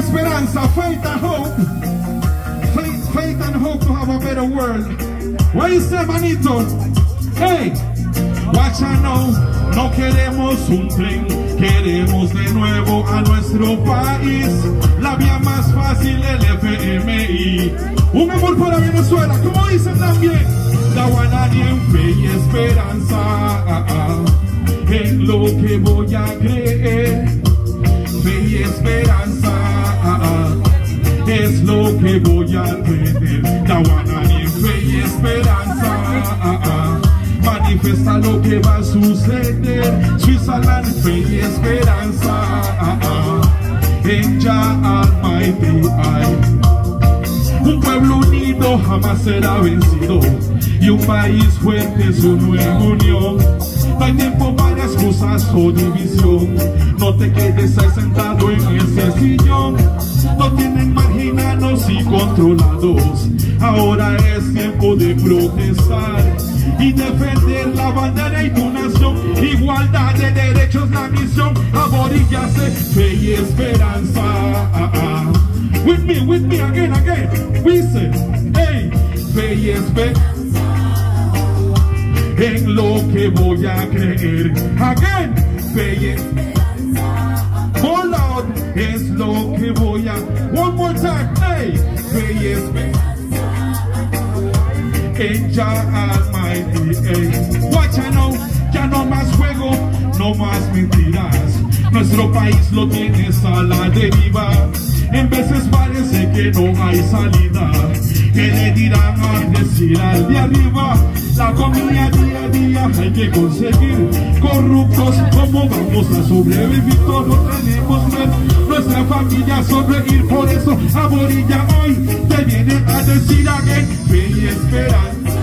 esperanza, faith and hope. Faith and hope to have a better world. What you say, manito? Hey, watch out now. No queremos un tren, queremos de nuevo a nuestro país. La vía más fácil, el FMI. Un amor para Venezuela, como dicen también. Dawanani en fe y esperanza, en lo que voy a creer. Fe y esperanza, es lo que voy a tener. Dawanani en fe y esperanza, manifiesta lo que va a suceder. Switzerland, fe y esperanza, en Jah Almighty I. Un pueblo unido jamás será vencido, y un país fuerte solo en unión. No hay tiempo para excusas o división. No te quedes ahí sentado en ese sillón. No tienen marginados y controlados. Ahora es tiempo de protestar y defender la bandera y tu nación. Igualdad de derechos, la misión. Aboríllase, fe y esperanza. With me again. We say, hey, fe y esperanza. En lo que voy a creer. Again, fe y esperanza. Oh Lord, es lo que voy a. One more time, hey, fe y esperanza. En Jah Almighty, hey. Watch I know, ya no más juego, no más mentiras. Nuestro país lo tienes a la deriva. En veces parece que no hay salida. ¿Qué le dirán a decir al de arriba? La comida día a día hay que conseguir. Corruptos, ¿cómo vamos a sobrevivir? Todos tenemos ver nuestra familia sonreír. Por eso Aborilla hoy te viene a decir again, fe y esperanza.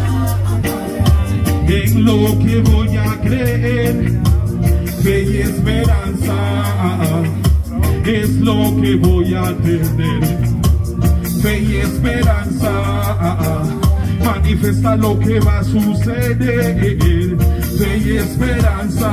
En lo que voy a creer, fe y esperanza, es lo que voy a tener. Fe y esperanza, manifiesta lo que va a suceder. Fe y esperanza.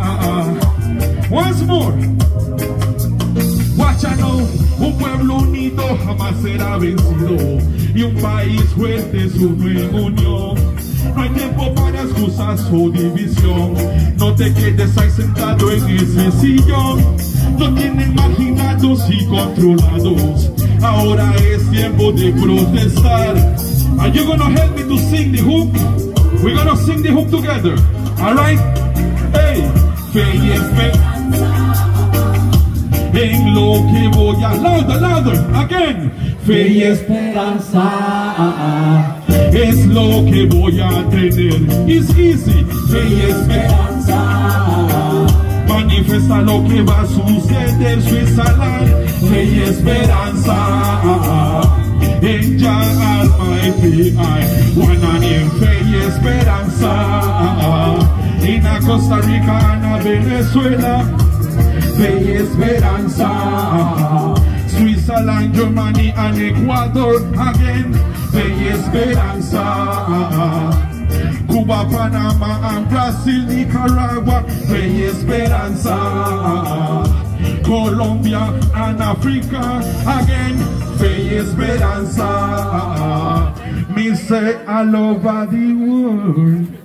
Once more. Watch I know, un pueblo unido jamás será vencido, y un país fuerte es uno en unión. No hay tiempo para excusas o división. No te quedes ahí sentado en ese sillón. No tienen marginados y controlados. Ahora es tiempo de protestar. Are you gonna help me to sing the hook? We're gonna sing the hook together. Alright? Hey, fe y esperanza. En lo que voy a. Louder, again. Fe y esperanza. Es lo que voy a tener. It's easy. Fe y esperanza. Manifiesta lo que va a suceder. Switzerland, fe y esperanza. En Jah Almighty I. Guanani en fe y esperanza. En a Costa Rica, en a Venezuela, fe y esperanza. Switzerland, Germany and Ecuador again, fe y esperanza. Cuba, Panama and Brazil, Nicaragua, fe y esperanza. Colombia and Africa again, fe y esperanza. Me say all over the world.